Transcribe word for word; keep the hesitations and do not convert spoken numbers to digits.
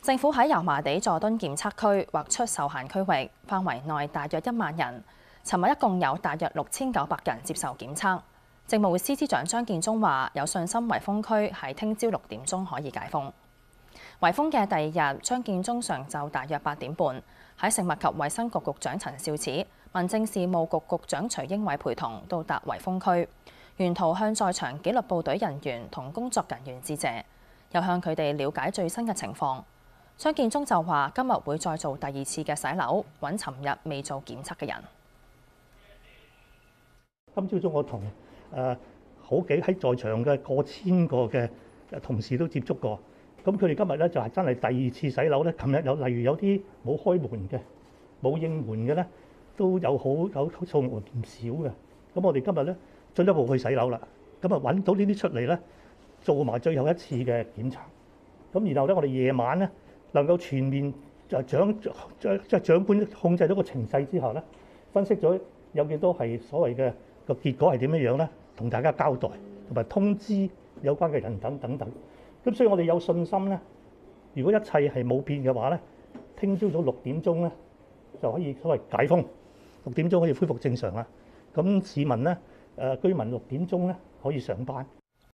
政府喺油麻地佐敦檢測區劃出受限區域，範圍內大約一萬人。尋日一共有大約六千九百人接受檢測。政務司司長張建宗話：有信心圍封區喺聽朝六點鐘可以解封。圍封嘅第二日，張建宗上晝大約八點半喺食物及衛生局局長陳肇始、民政事務局局長徐英偉陪同到達圍封區，沿途向在場紀律部隊人員同工作人員致謝，又向佢哋了解最新嘅情況。張建宗就話：今日會再做第二次嘅洗樓，揾尋日未做檢測嘅人。 今朝早我同誒好幾喺在場嘅過千個嘅同事都接觸過，咁佢哋今日咧就係真係第二次洗樓咧。琴日有例如有啲冇開門嘅、冇應門嘅咧，都有好有數目唔少嘅。咁我哋今日咧進一步去洗樓啦，咁啊揾到呢啲出嚟咧，做埋最後一次嘅檢查。咁然後咧，我哋夜晚咧能夠全面就長即係長官控制到個情勢之下咧，分析咗有幾多係所謂嘅個結果係點樣樣咧，同大家交代，同埋通知有關嘅人等等等。咁所以我哋有信心咧，如果一切係冇變嘅話咧，聽朝早六點鐘咧就可以所謂解封，六點鐘可以恢復正常啦。咁市民咧誒居民六點鐘咧可以上班。